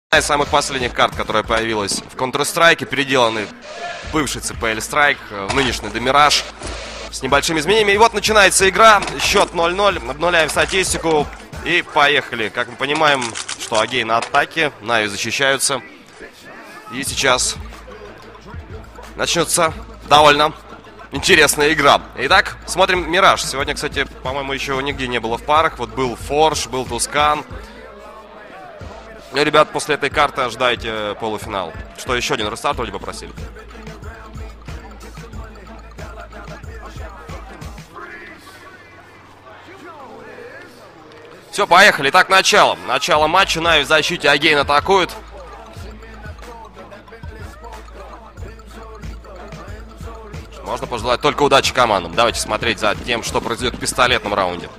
Одна из самых последних карт, которая появилась в Counter-Strike, переделанный бывший CPL Strike в нынешний Демираж с небольшими изменениями. И вот начинается игра, счет 0-0, обнуляем статистику и поехали. Как мы понимаем, что Агей на атаке, Нави защищаются. И сейчас начнется довольно интересная игра. Итак, смотрим Мираж. Сегодня, кстати, по-моему, еще нигде не было в парах. Вот был Форж, был Тускан. Ну, ребят, после этой карты ожидайте полуфинал. Что, еще один рестарт вроде попросили? Все, поехали. Итак, начало. Начало матча. Нави в защите, Агейн атакует. Можно пожелать только удачи командам. Давайте смотреть за тем, что произойдет в пистолетном раунде.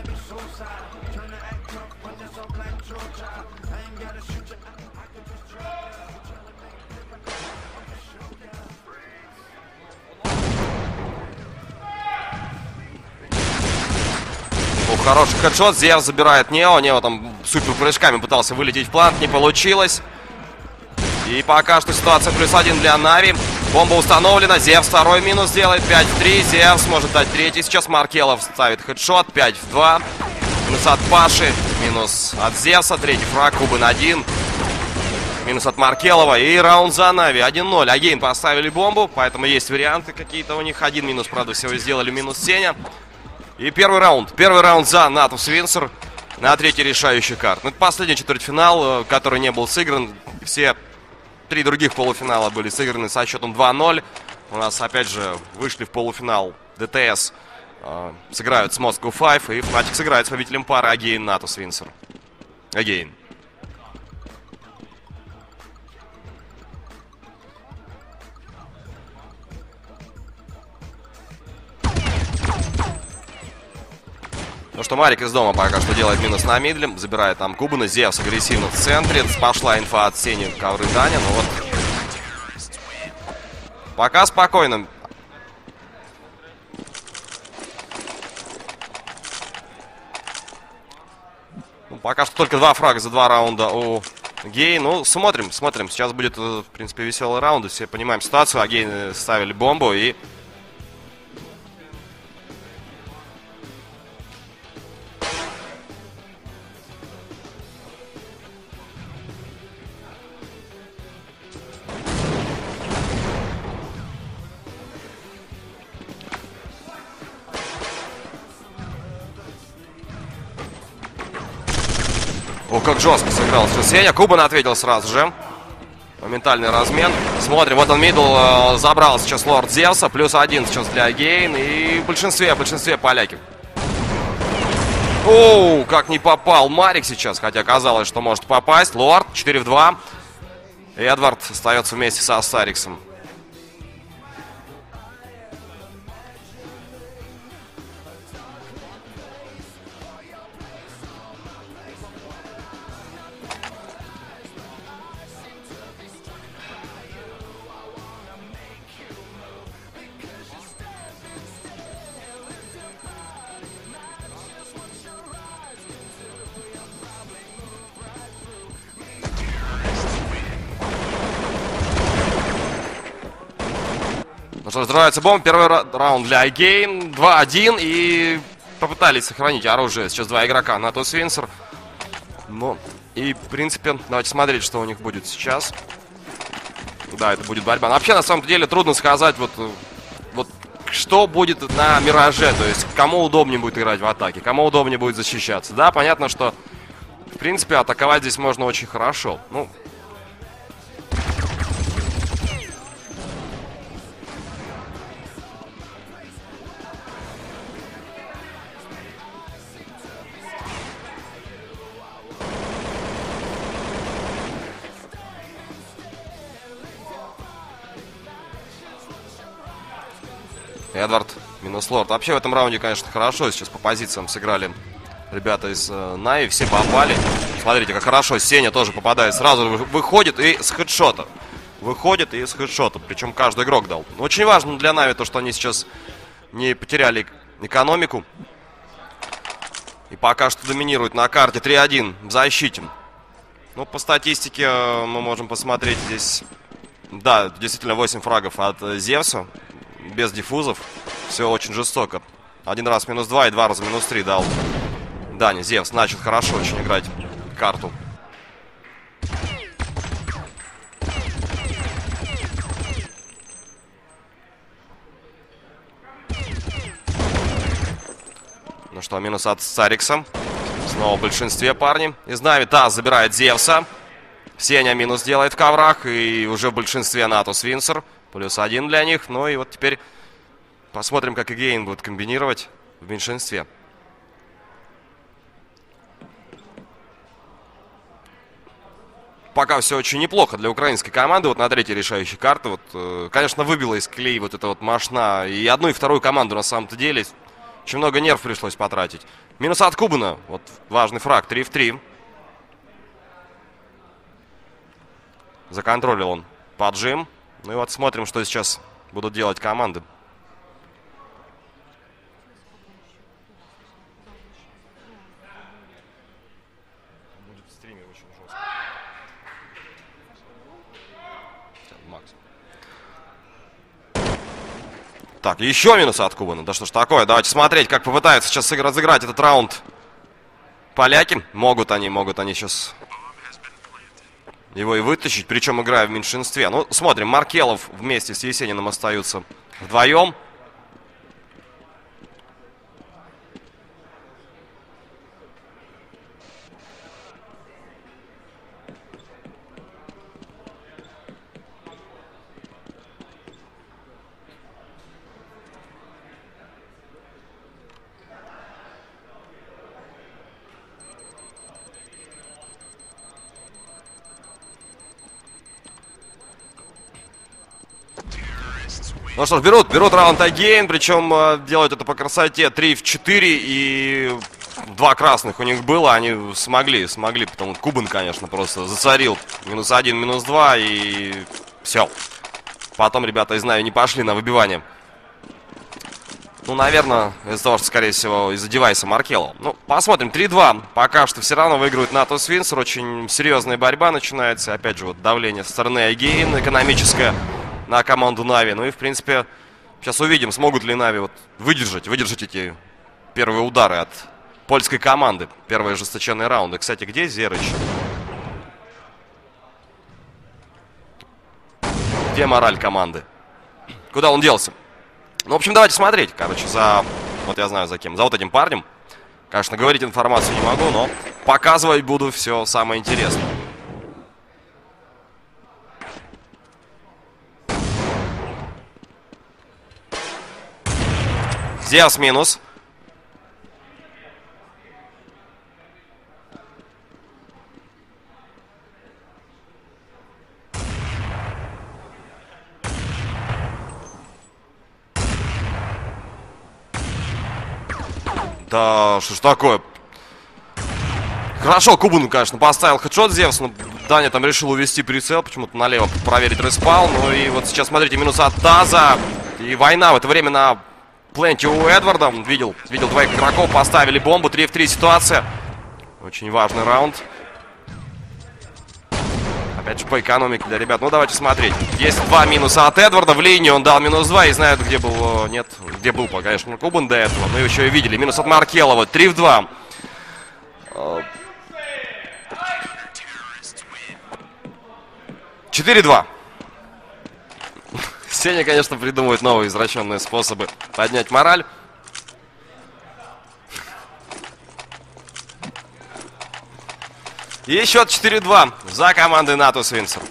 Хороший хедшот, Зевс забирает Нео. Нео там супер прыжками пытался вылететь в плант, не получилось. И пока что ситуация +1 для Нави. Бомба установлена, Зевс второй минус делает, 5-3. Зевс может дать третий. Сейчас Маркелов ставит хедшот, 5-2. Минус от Паши, минус от Зевса, третий фраг, Кубан 1. Минус от Маркелова и раунд за Нави, 1-0. Агейн поставили бомбу, поэтому есть варианты какие-то у них. Один минус, правда, всего сделали минус Сеня. И первый раунд за Натус Винсер на третий решающий карт. Ну, это последний четвертьфинал, который не был сыгран. Все три других полуфинала были сыграны со счетом 2-0. У нас, опять же, вышли в полуфинал ДТС. Сыграют с Moscow 5. И Fnatic сыграет с победителем пары Агейн Натус Винсер. Агейн. Ну что, Марик из дома пока что делает минус на мидле. Забирает там Кубана. Зевс агрессивно в центре. Пошла инфа от Сени, ковры Даня. Ну вот. Пока спокойно. Ну, пока что только 2 фрага за 2 раунда у Гей. Ну, смотрим. Сейчас будет, в принципе, веселый раунд. Все понимаем ситуацию. Агей ставили бомбу и... О, как жестко сыграл Сеня. Кубан ответил сразу же. Моментальный размен. Смотрим, вот он мидл забрал сейчас лорд Зевса. +1 сейчас для Агейн. И в большинстве поляки. Оу, как не попал Марик сейчас. Хотя казалось, что может попасть. Лорд 4-2. Эдвард остается вместе со Стариксом. Ну что, взрывается бомба. Первый раунд для Агейн. 2-1. И попытались сохранить оружие. Сейчас 2 игрока. Натус Винсер. Ну, и, в принципе, давайте смотреть, что у них будет сейчас. Да, это будет борьба. Но вообще, на самом деле, трудно сказать, вот что будет на Мираже. То есть, кому удобнее будет играть в атаке, кому удобнее будет защищаться. Да, понятно, что, в принципе, атаковать здесь можно очень хорошо. Ну... Эдвард минус лорд. Вообще в этом раунде, конечно, хорошо. Сейчас по позициям сыграли ребята из Нави. Все попали. Смотрите, как хорошо. Сеня тоже попадает. Сразу выходит и с хедшота. Причем каждый игрок дал. Очень важно для Нави то, что они сейчас не потеряли экономику. И пока что доминирует на карте 3-1 в защите. Ну, по статистике мы можем посмотреть здесь. Да, действительно 8 фрагов от Зевса. Без диффузов. Все очень жестоко. Один раз -2 и 2 раза -3 дал Дани. Зевс начал хорошо очень играть карту. Ну что, минус от Царикса. Снова в большинстве парни из Нави. Таз забирает Зевса. Сеня минус делает в коврах. И уже в большинстве Натус Винсер. +1 для них. Ну и вот теперь посмотрим, как Эгейн будет комбинировать в меньшинстве. Пока все очень неплохо для украинской команды. Вот на третьей решающей карты. Вот, конечно, выбила из колеи вот эта вот мошна. И одну, и вторую команду на самом-то деле. Очень много нерв пришлось потратить. Минус от Кубана. Вот важный фраг. 3 в 3. Законтролил он поджим. Ну и вот смотрим, что сейчас будут делать команды. Будет в стриме очень жестко. Макс. Так, еще минус от Кубана. Да что ж такое? Давайте смотреть, как попытаются сейчас разыграть этот раунд поляки. Могут они сейчас его и вытащить, причем играя в меньшинстве. Ну, смотрим, Маркелов вместе с Есениным остаются вдвоем. Ну что ж, берут раунд агейн, причем делают это по красоте. 3 в 4 и 2 красных у них было, они смогли, потому что Кубан, конечно, просто засорил. -1, -2 и все. Потом ребята из Нави не пошли на выбивание. Ну, наверное, из-за того, что, скорее всего, из-за девайса Маркелова. Ну, посмотрим, 3-2. Пока что все равно выигрывает Натус Винсер. Очень серьезная борьба начинается. Опять же, вот давление со стороны агейн экономическое на команду Нави. Ну и, в принципе, сейчас увидим, смогут ли Нави вот выдержать эти первые удары от польской команды. Первые ожесточенные раунды. Кстати, где Зерыч? Где мораль команды? Куда он делся? Ну, в общем, давайте смотреть, короче, вот я знаю за кем. За вот этим парнем. Конечно, говорить информацию не могу, но показывать буду все самое интересное. Зевс минус. Да, что ж такое? Хорошо, Кубан, конечно, поставил хедшот Зевс, но Даня там решил увести прицел, почему-то налево проверить респаун. Ну и вот сейчас, смотрите, минус от Таза. И война в это время на пленте у Эдварда. Видел двоих игроков, поставили бомбу. 3 в 3 ситуация. Очень важный раунд. Опять же, по экономике для ребят. Ну, давайте смотреть. Есть 2 минуса от Эдварда. В линии он дал -2 и знает, где был... Нет, где был, конечно, Кубан до этого. Мы еще и видели. Минус от Маркелова. 3 в 2. 4-2. Сеня, конечно, придумывает новые извращенные способы поднять мораль. И счет 4-2 за командой Натус Винсер.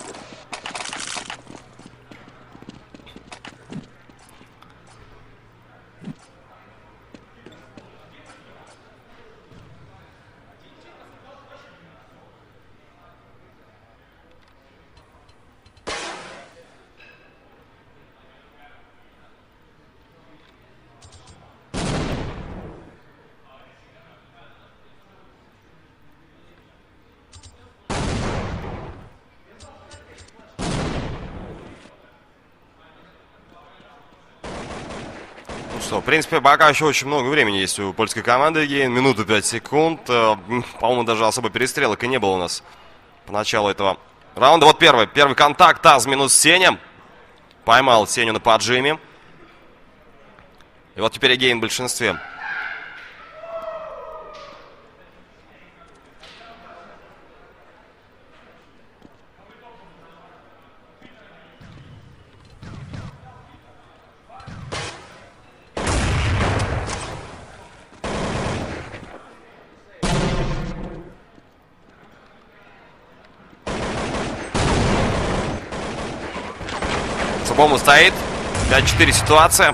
В принципе, пока еще очень много времени есть у польской команды. Минуту 5 секунд. По-моему, даже особо перестрелок и не было у нас по началу этого раунда. Вот первый контакт. Таз минус Сеня. Поймал Сеню на поджиме. И вот теперь Эгейн в большинстве. Бомба стоит. 5-4 ситуация.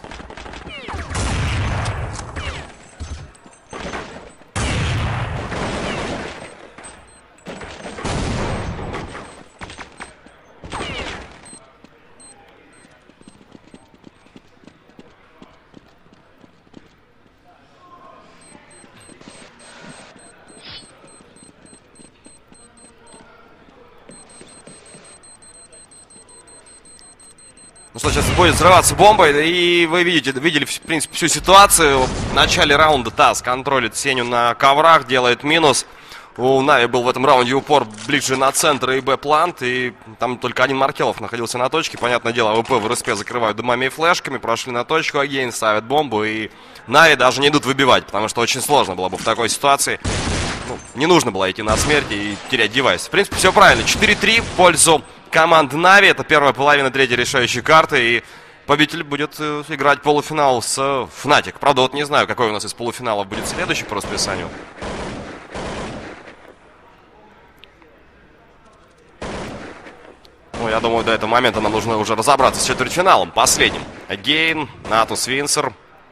Ну что, сейчас будет взрываться бомба, и вы видели, в принципе, всю ситуацию. В начале раунда Таз контролит Сеню на коврах, делает минус. У Нави был в этом раунде упор ближе на центр и Б-плант, и там только один Маркелов находился на точке. Понятное дело, АВП в РСП закрывают дымами и флешками, прошли на точку, Эгейн ставят бомбу, и Нави даже не идут выбивать, потому что очень сложно было бы в такой ситуации. Ну, не нужно было идти на смерть и терять девайс. В принципе, все правильно. 4-3 в пользу команды Нави. Это первая половина третьей решающей карты. И победитель будет играть полуфинал с Fnatic. Правда, вот не знаю, какой у нас из полуфиналов будет следующий по расписанию. Ну, я думаю, до этого момента нам нужно уже разобраться с четвертьфиналом. Последним. Эгейн, Натус, Винсер.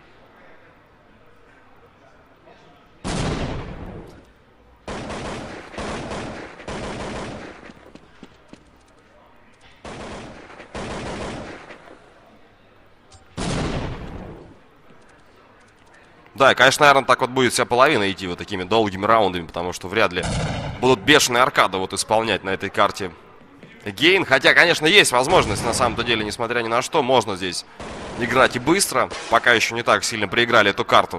Да, и, конечно, наверное, так вот будет вся половина идти вот такими долгими раундами, потому что вряд ли будут бешеные аркады вот исполнять на этой карте Эгейн. Хотя, конечно, есть возможность, на самом-то деле, несмотря ни на что, можно здесь играть и быстро. Пока еще не так сильно проиграли эту карту.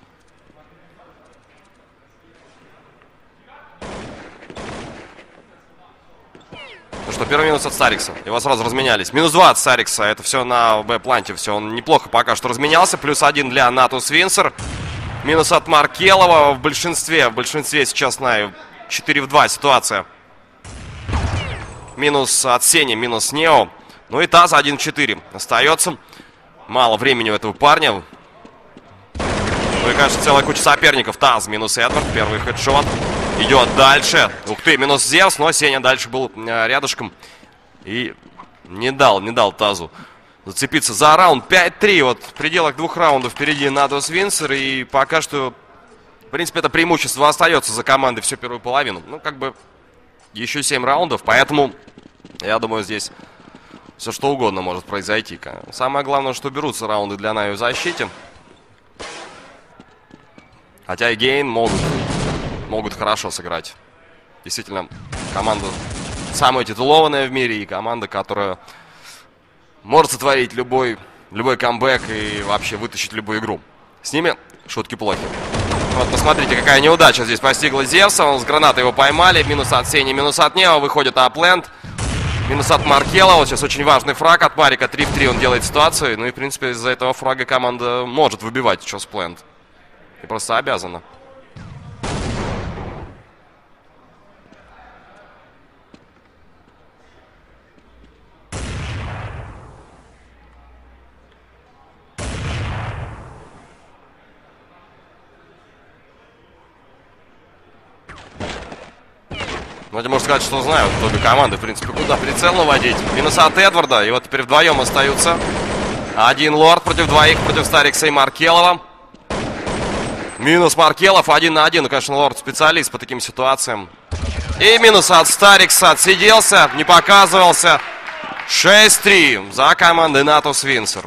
Ну что, первый минус от Старикса. Его сразу разменялись. Минус 2 от Старикса. Это все на Б-планте. Все, он неплохо пока что разменялся. Плюс 1 для Натус Винсер. Минус от Маркелова. В большинстве сейчас на 4 в 2 ситуация. Минус от Сени, минус Нео. Ну и Таз 1 в 4. Остается. Мало времени у этого парня. Ну и, конечно, целая куча соперников. Таз минус Эдвард. Первый хедшот. Идет дальше. Ух ты, минус Зевс, но Сеня дальше был рядышком. И не дал Тазу зацепиться за раунд. 5-3. Вот в пределах 2 раундов впереди Натус Винсер. И пока что, в принципе, это преимущество остается за командой всю первую половину. Ну, как бы, еще 7 раундов. Поэтому, я думаю, здесь все что угодно может произойти. Самое главное, что берутся раунды для Нави в защите. Хотя Эгейн могут хорошо сыграть. Действительно, команда самая титулованная в мире и команда, которая может сотворить любой камбэк и вообще вытащить любую игру. С ними шутки плохи. Вот посмотрите, какая неудача здесь постигла Зевса. Он с гранатой его поймали. Минус от Сени, минус от Нео. Выходит апленд. Минус от Маркела. Вот сейчас очень важный фраг от Марика. 3 в 3 он делает ситуацию. Ну и, в принципе, из-за этого фрага команда может выбивать сейчас пленд. И просто обязана. Ну, это можно сказать, что знают обе команды, в принципе, куда прицел наводить. Минус от Эдварда, и вот теперь вдвоем остаются. Один лорд против двоих, против Старикса и Маркелова. Минус Маркелов, 1 на 1. Ну, конечно, лорд специалист по таким ситуациям. И минус от Старикса, отсиделся, не показывался. 6-3 за командой Натус Винсер.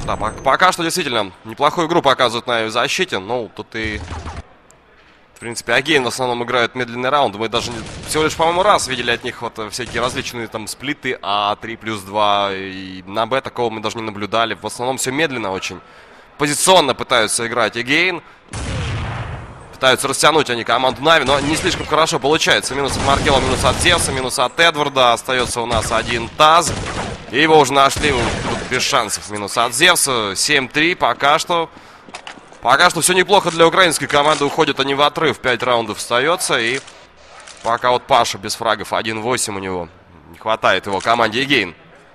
Да, пока что действительно неплохую игру показывают на в защите. Ну, тут и... В принципе, Агейн в основном играют медленный раунд. Мы даже всего лишь, по-моему, раз видели от них вот всякие различные там сплиты А3+2. И на Б такого мы даже не наблюдали. В основном все медленно очень. Позиционно пытаются играть Агейн. Пытаются растянуть они команду Нави, но не слишком хорошо получается. Минус от Маркела, минус от Зевса, минус от Эдварда. Остается у нас один Таз. И его уже нашли тут без шансов. Минус от Зевса. 7-3 пока что. Пока что все неплохо для украинской команды. Уходят они в отрыв. 5 раундов остается. И пока вот Паша без фрагов. 1-8 у него. Не хватает его команде Агейн.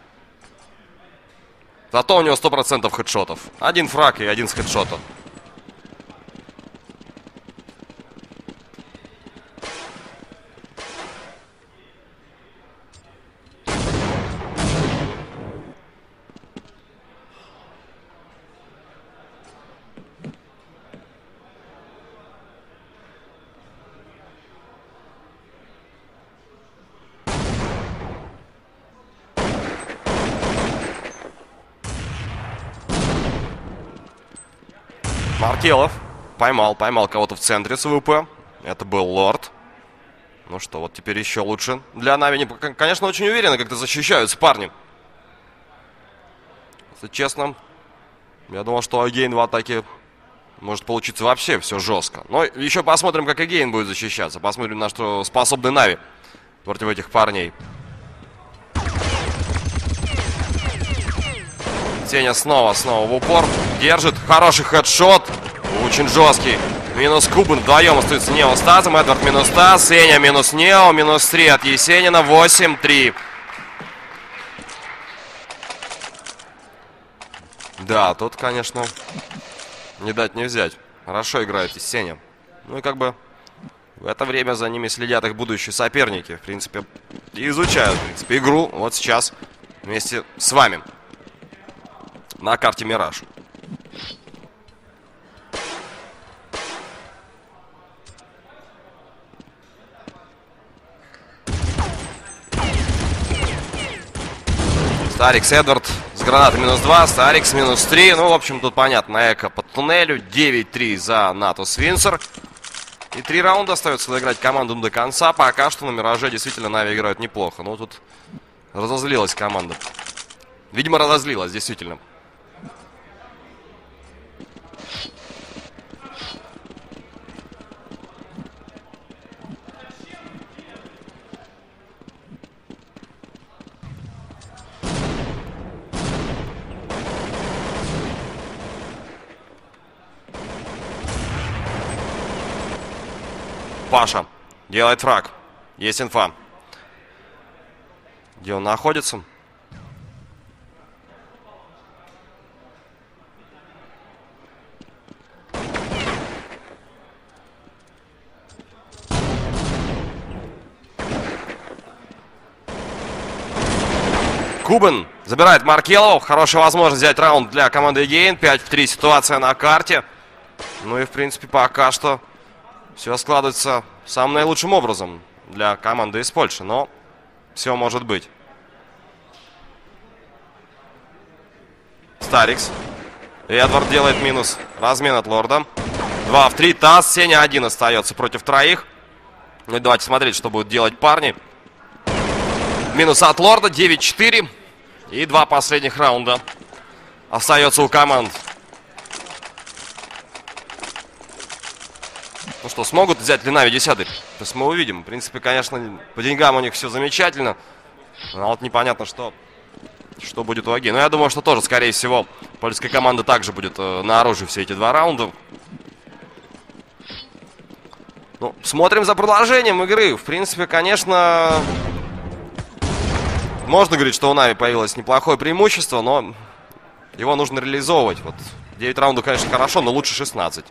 Зато у него 100% хедшотов. Один фраг и один с хедшота. Маркелов поймал кого-то в центре с ВП. Это был Лорд. Ну что, вот теперь еще лучше. Для Нави, конечно, очень уверенно как-то защищаются парни. Если честно, я думал, что Агейн в атаке может получиться вообще все жестко. Но еще посмотрим, как Агейн будет защищаться. Посмотрим, на что способны Нави против этих парней. Сеня снова в упор. Держит. Хороший хедшот. Очень жесткий. Минус Кубан. Вдвоем остаются Нео с Тазом. Эдвард минус Таз. Сеня минус Нео. Минус 3 от Есенина. 8-3. Да, тут, конечно, не дать не взять. Хорошо играет Есеня. Ну и как бы в это время за ними следят их будущие соперники. В принципе, и изучают, в принципе, игру. Вот сейчас вместе с вами. На карте Мираж. Старикс Эдвард с гранатой минус 2. Старикс минус 3. Ну, в общем, тут понятно. Эко под туннелю. 9-3 за Натус Винсер. И 3 раунда остается доиграть команду до конца. Пока что на Мираже действительно Нави играют неплохо. Но тут разозлилась команда. Видимо, разозлилась, действительно. Паша делает фраг. Есть инфа. Где он находится? Кубан забирает Маркелова. Хорошая возможность взять раунд для команды Агейн. 5-3 ситуация на карте. Ну и в принципе пока что все складывается самым наилучшим образом для команды из Польши. Но все может быть. Старикс. Эдвард делает минус. Размен от Лорда. 2 в 3. Таз. Сеня 1 остается против троих. Ну и давайте смотреть, что будут делать парни. Минус от Лорда. 9-4. И 2 последних раунда остается у команд. Ну что, смогут взять ли Нави 10-й? То есть мы увидим. В принципе, конечно, по деньгам у них все замечательно. Но вот непонятно, что будет у Аги. Но я думаю, что тоже, скорее всего, польская команда также будет на оружии все эти 2 раунда. Ну, смотрим за продолжением игры. В принципе, конечно, можно говорить, что у Нави появилось неплохое преимущество, но его нужно реализовывать. Вот 9 раундов, конечно, хорошо, но лучше 16.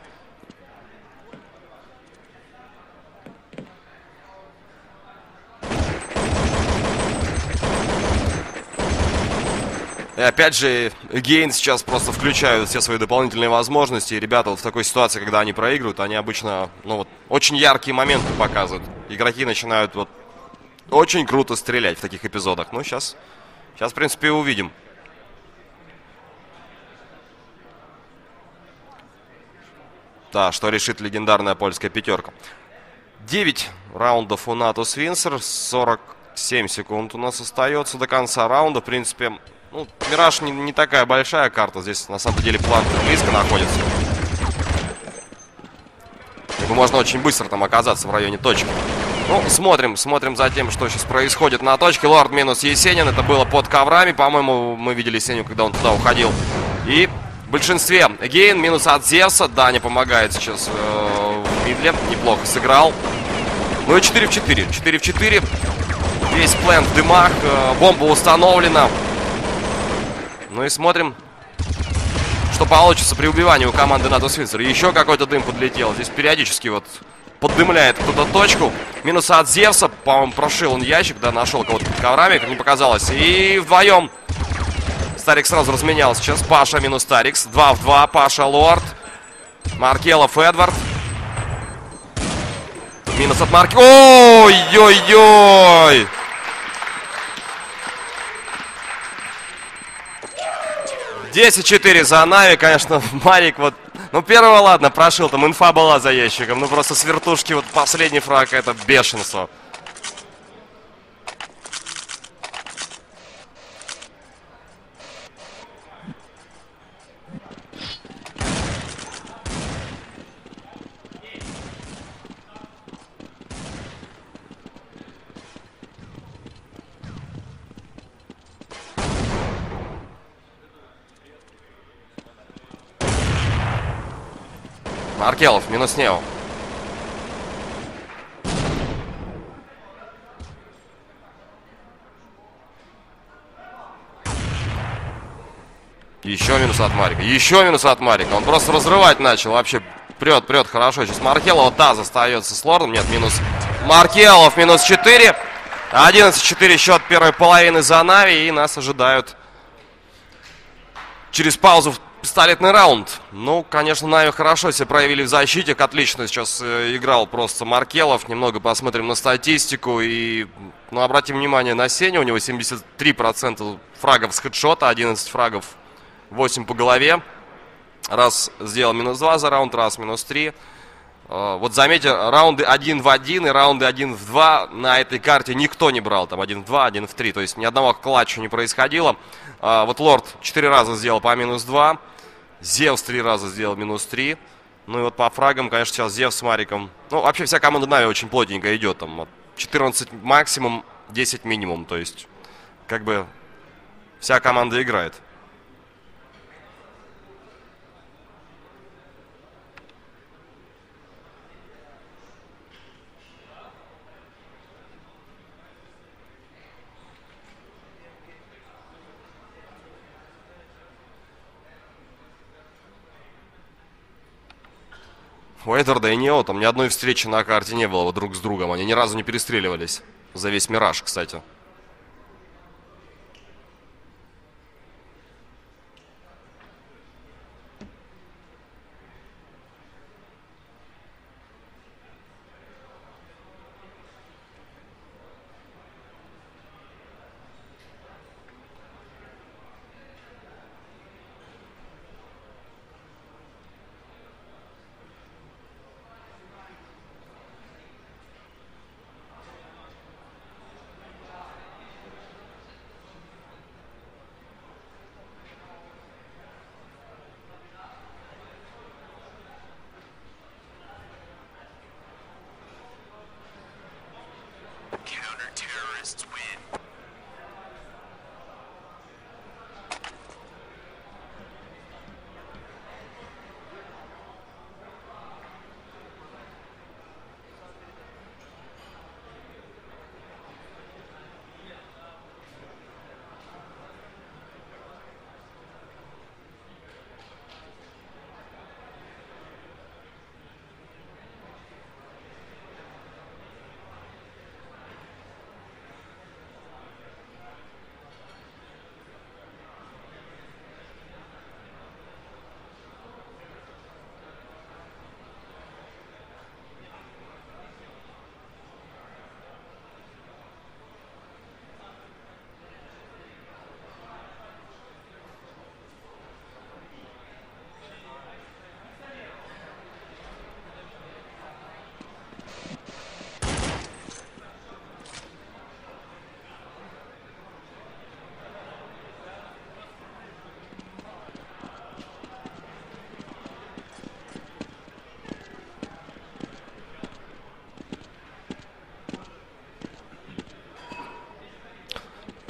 И опять же, Агейн сейчас просто включают все свои дополнительные возможности. И ребята вот в такой ситуации, когда они проигрывают, они обычно, ну вот, очень яркие моменты показывают. Игроки начинают вот очень круто стрелять в таких эпизодах. Ну, сейчас в принципе, увидим. Да, что решит легендарная польская пятерка. 9 раундов у Natus Windsor. 47 секунд у нас остается до конца раунда. В принципе, ну, Мираж не такая большая карта. Здесь на самом деле план близко находится. Можно очень быстро там оказаться в районе точки. Ну, смотрим за тем, что сейчас происходит на точке. Лорд минус Есенин. Это было под коврами. По-моему, мы видели Есенина, когда он туда уходил. И в большинстве Гейн минус от Зевса. Даня помогает сейчас в мидле. Неплохо сыграл. Ну и 4 в 4. 4 в 4. Весь план в дымах. Бомба установлена. Ну и смотрим, что получится при убивании у команды Natus Windsor. Еще какой-то дым подлетел. Здесь периодически вот поддымляет кто-то точку. Минус от Зевса. По-моему, прошил он ящик, да, нашел кого-то под коврами, как мне показалось. И вдвоем Старикс сразу разменял. Сейчас Паша минус Старикс. 2 в 2. Паша Лорд. Маркелов Эдвард. Минус от Марки. Ой-ой-ой! «10-4 за Нави», конечно, Марик вот... Ну, первого, ладно, прошил, там инфа была за ящиком. Ну, просто с вертушки вот последний фраг, это бешенство. Маркелов минус Нео. Еще минус от Марика. Еще минус от Марика. Он просто разрывать начал. Вообще прет хорошо. Сейчас Маркелов, Таз остается с Лордом. Нет, минус Маркелов. Минус 4. 11-4 счет первой половины за Нави. И нас ожидают через паузу пистолетный раунд. Ну, конечно, Нави хорошо себя проявили в защите. Отлично сейчас играл просто Маркелов. Немного посмотрим на статистику. И, ну, обратим внимание на Сеню. У него 73% фрагов с хедшота. 11 фрагов, 8 по голове. Раз сделал минус 2 за раунд, раз минус 3. Вот заметьте, раунды 1 в 1 и раунды 1 в 2 на этой карте никто не брал. Там 1 в 2, 1 в 3. То есть ни одного клатча не происходило. Вот Лорд 4 раза сделал по минус 2. Зевс 3 раза сделал минус 3. Ну и вот по фрагам, конечно, сейчас Зевс с Мариком. Ну, вообще вся команда Нави очень плотненько идет. Там 14 максимум, 10 минимум. То есть, как бы, вся команда играет. У Эдварда и Нео там ни одной встречи на карте не было друг с другом. Они ни разу не перестреливались. За весь Мираж, кстати.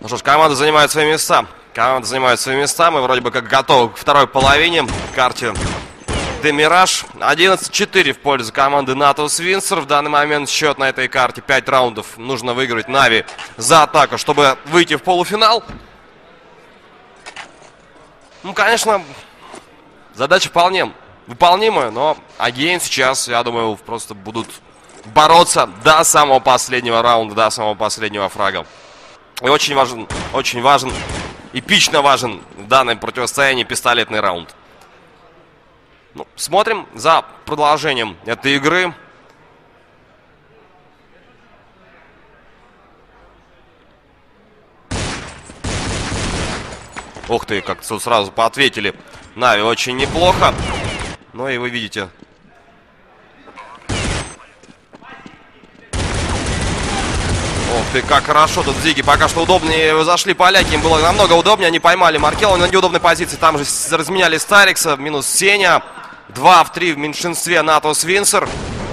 Ну что ж, команда занимает свои места. Команда занимает свои места. Мы вроде бы как готовы к второй половине. Карте Демираж. 11-4 в пользу команды Natus Windsor. В данный момент счет на этой карте 5 раундов. Нужно выиграть Нави за атаку, чтобы выйти в полуфинал. Ну, конечно, задача вполне выполнимая, но Агейн сейчас, я думаю, просто будут бороться до самого последнего раунда, до самого последнего фрага. И очень важен, эпично важен в данном противостоянии пистолетный раунд. Ну, смотрим за продолжением этой игры. Ух ты, как сразу поответили Нави очень неплохо. Ну и вы видите. Ух ты, как хорошо тут Зиги. Пока что удобнее зашли поляки. Им было намного удобнее. Они поймали Маркелова на неудобной позиции. Там же разменяли Старикса. Минус Сеня. 2 в 3 в меньшинстве Natus Windsor.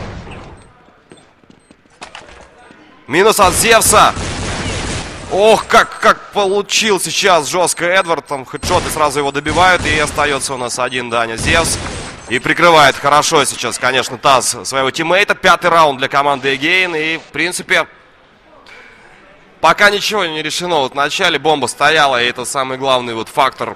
Минус от Зевса. Ох, как получил сейчас жестко Эдвард. Там хедшоты сразу его добивают. И остается у нас один Даня Зевс. И прикрывает хорошо сейчас, конечно, Таз своего тиммейта. 5-й раунд для команды Агейн. И, в принципе, пока ничего не решено. Вот в начале бомба стояла. И это самый главный вот фактор.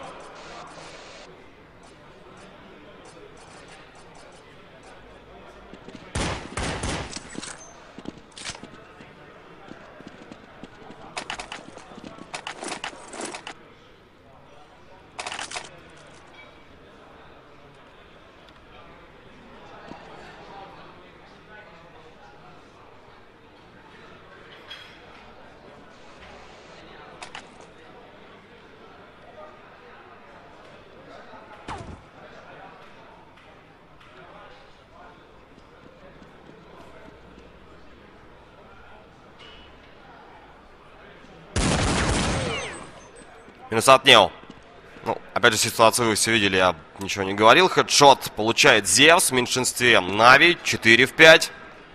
Минус от Нео. Ну, опять же, ситуацию вы все видели, я ничего не говорил. Хедшот получает Зевс в меньшинстве. Нави 4 в 5.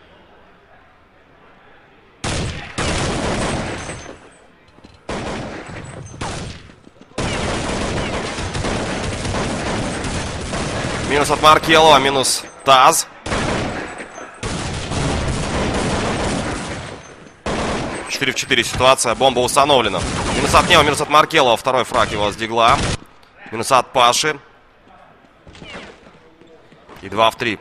Минус от Маркелова, минус Таз. В 4 ситуация, бомба установлена. Минус от Нео, минус от Маркелова, второй фраг его с дигла. Минус от Паши. И 2 в 3.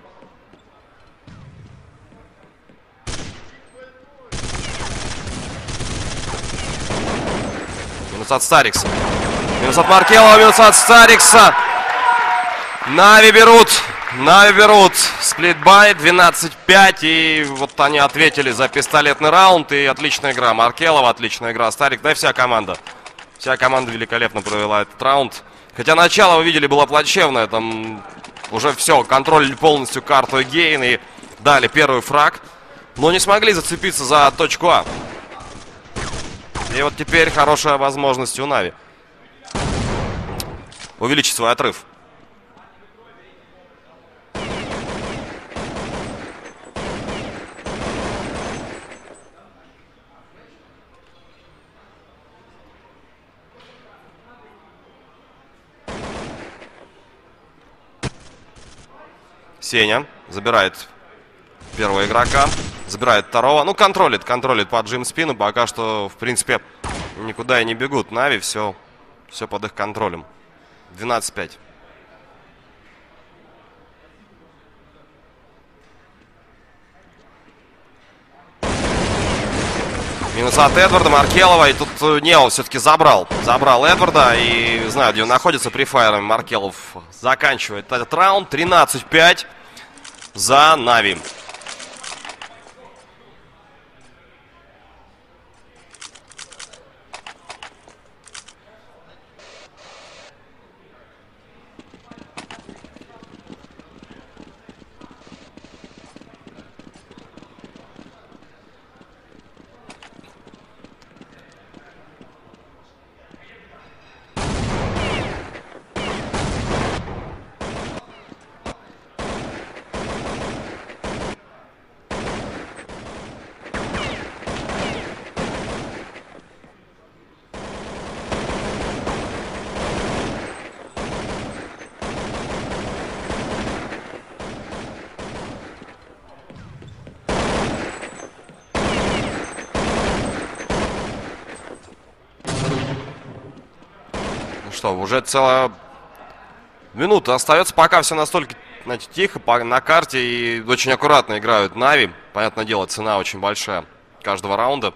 Минус от Старикса. Минус от Маркелова, минус от Старикса. Нави берут. Нави берут сплитбай 12-5. И вот они ответили за пистолетный раунд. И отличная игра Маркелова, отличная игра Старик. Да и вся команда. Вся команда великолепно провела этот раунд. Хотя начало, вы видели, было плачевное. Там уже все, контролили полностью карту Агейн. И дали первый фраг. Но не смогли зацепиться за точку А. И вот теперь хорошая возможность у Нави увеличить свой отрыв. Сеня забирает первого игрока, забирает второго. Ну, контролит под Джим спину. Пока что, в принципе, никуда и не бегут Нави. Все под их контролем. 12-5. Минус от Эдварда, Маркелова. И тут Нео все-таки забрал Эдварда. И знаю, где он находится при файерами. Маркелов заканчивает этот раунд. 13-5 за Нави. что, уже целая минута остается. Пока все настолько, знаете, тихо на карте и очень аккуратно играют Нави. Понятное дело, цена очень большая каждого раунда.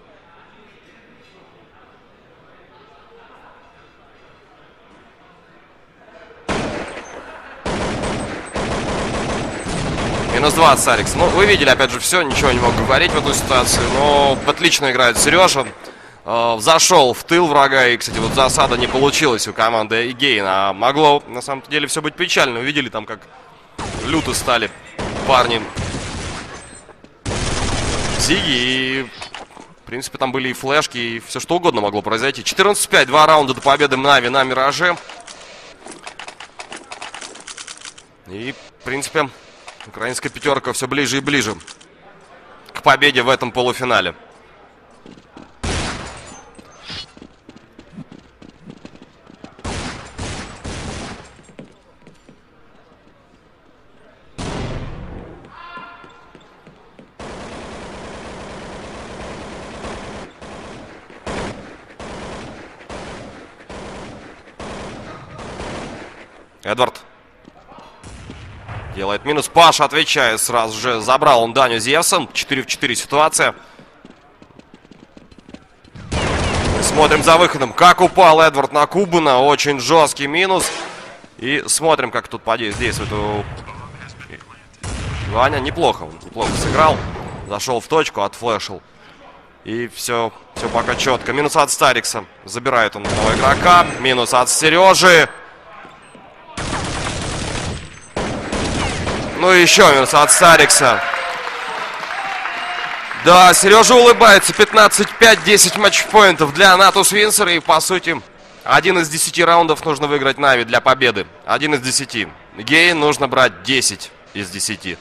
Минус 20 Сарикс. Ну, вы видели, опять же, все, ничего не мог говорить в эту ситуацию. Но отлично играет Сережа. Зашел в тыл врага. И, кстати, вот засада не получилась у команды Гейна. А могло, на самом деле, все быть печально. Увидели там, как люто стали парни Зиги. И, в принципе, там были и флешки, и все что угодно могло произойти. 14-5, 2 раунда до победы Нави на Мираже. И, в принципе, украинская пятерка все ближе и ближе к победе в этом полуфинале. Эдвард делает минус. Паша отвечает сразу же. Забрал он Даню Зевса. 4 в 4 ситуация. Смотрим за выходом. Как упал Эдвард на Кубана. Очень жесткий минус. И смотрим, как тут подействует Ваня. Неплохо сыграл. Зашел в точку, отфлешил. И все пока четко. Минус от Старикса. Забирает он одного игрока. Минус от Сережи. Ну и еще минус от Старикса. Да, Сережа улыбается. 15-5, 10 матчпоинтов для Натус Винсера. И, по сути, 1 из 10 раундов нужно выиграть Нави для победы. 1 из 10. Гейн нужно брать 10 из 10.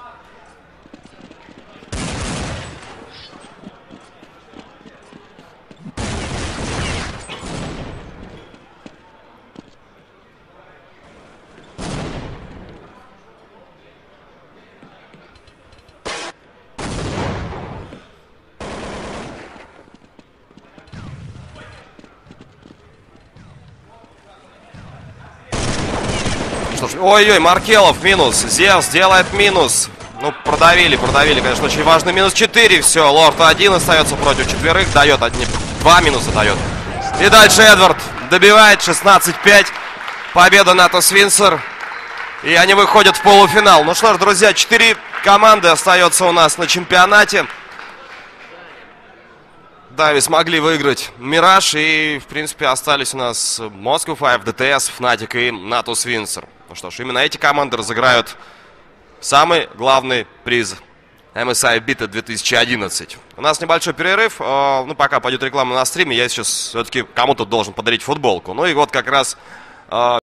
Ой-ой, Маркелов минус. Зевс делает минус. Ну, продавили, конечно, очень важный. Минус 4, все. Лорд 1 остается против четверых. Дает 2 минуса дает. И дальше Эдвард добивает 16-5. Победа Натус Винсер. И они выходят в полуфинал. Ну что ж, друзья, 4 команды остается у нас на чемпионате. Нави смогли выиграть Мираж. И, в принципе, остались у нас Moscow 5, DTS, Fnatic и Натус Винсер. Ну что ж, именно эти команды разыграют самый главный приз MSI Beta 2011. У нас небольшой перерыв. Ну, пока пойдет реклама на стриме, я сейчас все-таки кому-то должен подарить футболку. Ну и вот как раз